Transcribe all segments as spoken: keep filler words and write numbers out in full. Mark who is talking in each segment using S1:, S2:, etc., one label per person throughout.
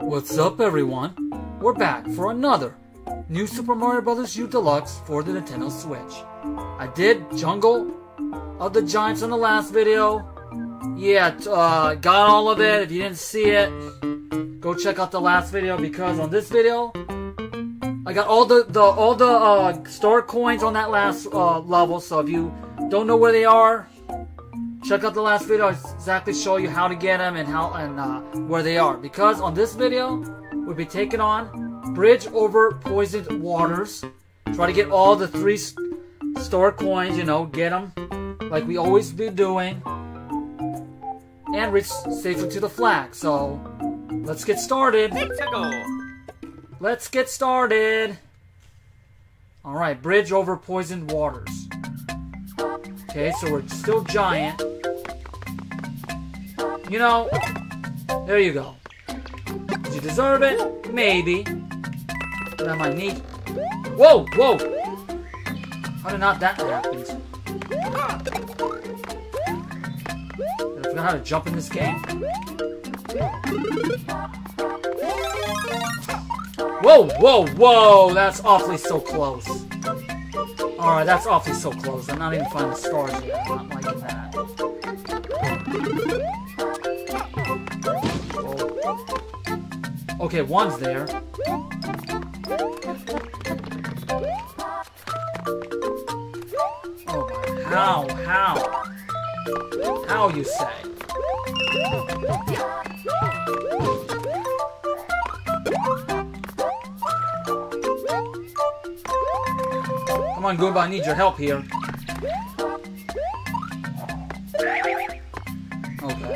S1: What's up, everyone? We're back for another New Super Mario Bros. U Deluxe for the Nintendo Switch. I did Jungle of the Giants on the last video. Yeah, uh, got all of it. If you didn't see it, go check out the last video, because on this video, I got all the, the all the uh, star coins on that last uh, level. So if you don't know where they are, check out the last video. I exactly show you how to get them and how and uh, where they are. Because on this video, we'll be taking on Bridge Over Poisoned Waters. Try to get all the three star coins. You know, get them like we always be doing, and reach safely to the flag. So let's get started.
S2: Let's go.
S1: Let's get started. All right, Bridge Over Poisoned Waters. Okay, so we're still giant. You know, there you go. Did you deserve it? Maybe. But I might need... Whoa, whoa! How did not that happen? I forgot how to jump in this game. Whoa, whoa, whoa! That's awfully so close. Alright, that's awfully so close. I'm not even finding stars yet. I'm not liking that. Okay, one's there. Oh my, how, how? How, you say? Come on, Goomba, I need your help here. Okay.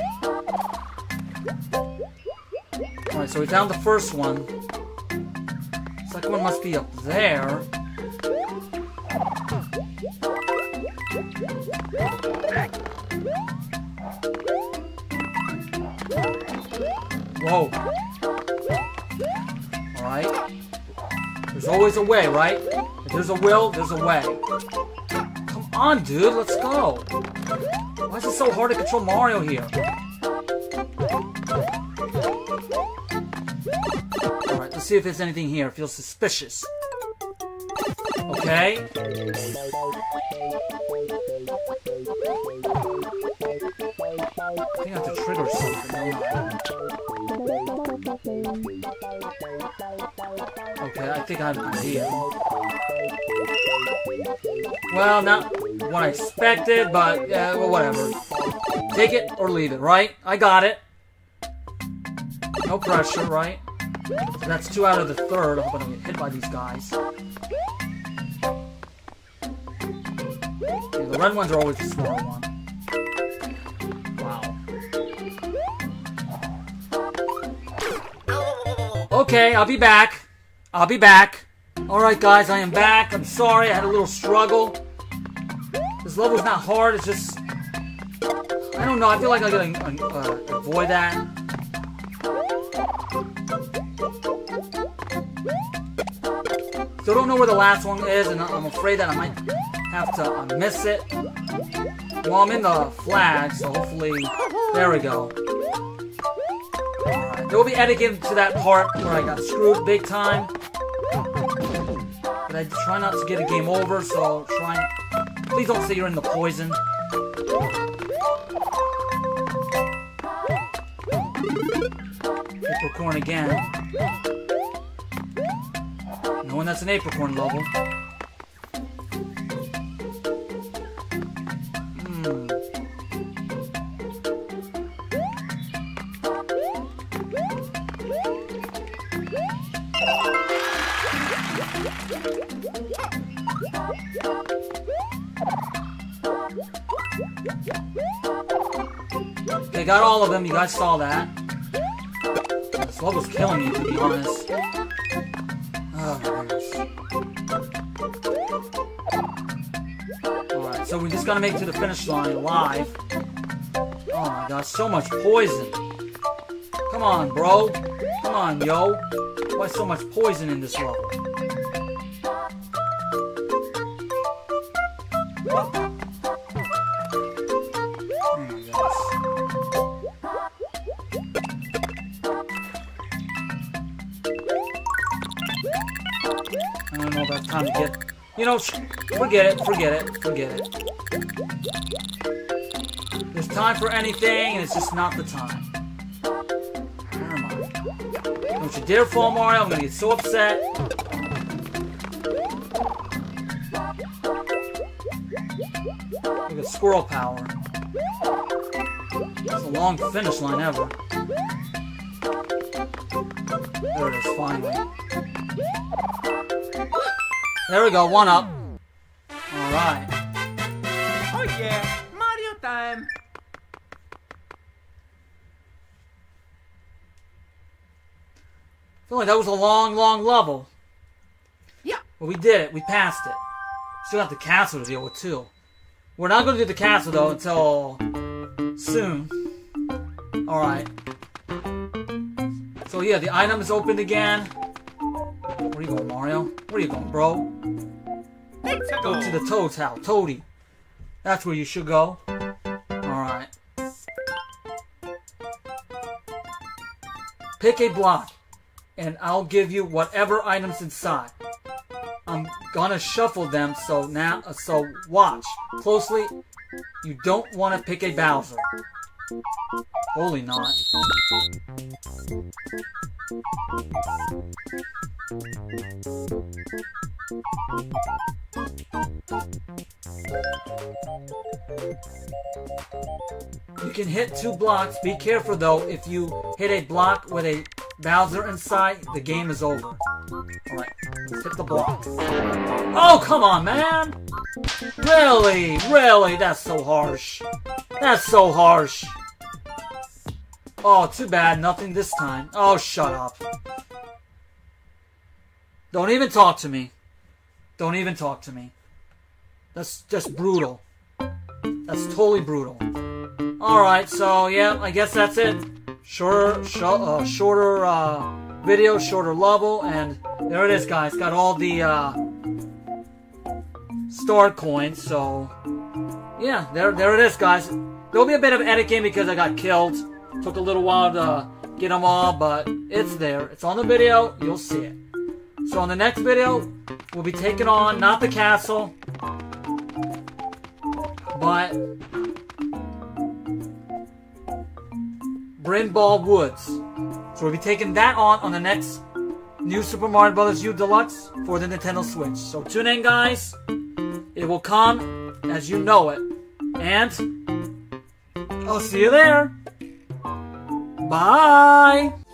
S1: Alright, so we found the first one. Second one must be up there. Whoa. Alright. There's always a way, right? If there's a will, there's a way. Come on, dude, let's go. Why is it so hard to control Mario here? Alright, let's see if there's anything here. It feels suspicious. Okay. I think I have to trigger something. Okay, I think I have an idea. Well, not what I expected, but yeah, well, whatever. Take it or leave it, right? I got it. No pressure, right? So that's two out of the third. I hope I don't get hit by these guys. Okay, the red ones are always the small one. Wow. Okay, I'll be back. I'll be back. Alright guys, I am back. I'm sorry, I had a little struggle. This level's not hard, it's just... I don't know, I feel like I gotta uh, avoid that. Still don't know where the last one is, and I'm afraid that I might have to uh, miss it. Well, I'm in the flag, so hopefully... There we go. Alright, there will be editing to that part where I got screwed big time. But I try not to get a game over, so try and... Please don't say you're in the poison. Apricorn again. Knowing that's an apricorn level. Hmm. Okay, got all of them. You guys saw that. This level's killing me, to be honest. Oh my goodness. Alright, so we just gotta make it to the finish line alive. Oh my gosh, so much poison. Come on, bro. Come on, yo. Why so much poison in this level? time to get... You know, forget it, forget it, forget it. There's time for anything, and it's just not the time. Never mind. Don't you dare fall, Mario. I'm gonna get so upset. Look at squirrel power. That's the long finish line ever. There it is, finally. There we go, one up. Alright.
S2: Oh yeah, Mario time.
S1: I feel like that was a long, long level.
S2: Yeah.
S1: But we did it, we passed it. Still have the castle to deal with too. We're not going to do the castle though until soon. Alright. So yeah, the item is opened again. Where are you going, Mario? Where are you going, bro?
S2: Let's
S1: go. Go to the Toad's house. Toady. That's where you should go. Alright. Pick a block, and I'll give you whatever items inside. I'm gonna shuffle them, so now, uh, so watch closely. You don't want to pick a Bowser. Holy not. You can hit two blocks. Be careful though, if you hit a block with a Bowser inside, the game is over. Alright, let's hit the block. Oh, come on, man! Really? Really? That's so harsh. That's so harsh. Oh, too bad. Nothing this time. Oh, shut up. Don't even talk to me. Don't even talk to me. That's just brutal. That's totally brutal. Alright, so yeah, I guess that's it. Shorter, sh uh, shorter uh, video, shorter level, and there it is, guys. Got all the uh, star coins, so yeah, there, there it is, guys. There'll be a bit of editing because I got killed. Took a little while to get them all, but it's there. It's on the video. You'll see it. So in the next video, we'll be taking on not the castle, but Brindle Woods. So we'll be taking that on on the next New Super Mario Bros. U Deluxe for the Nintendo Switch. So tune in, guys. It will come as you know it. And I'll see you there. Bye!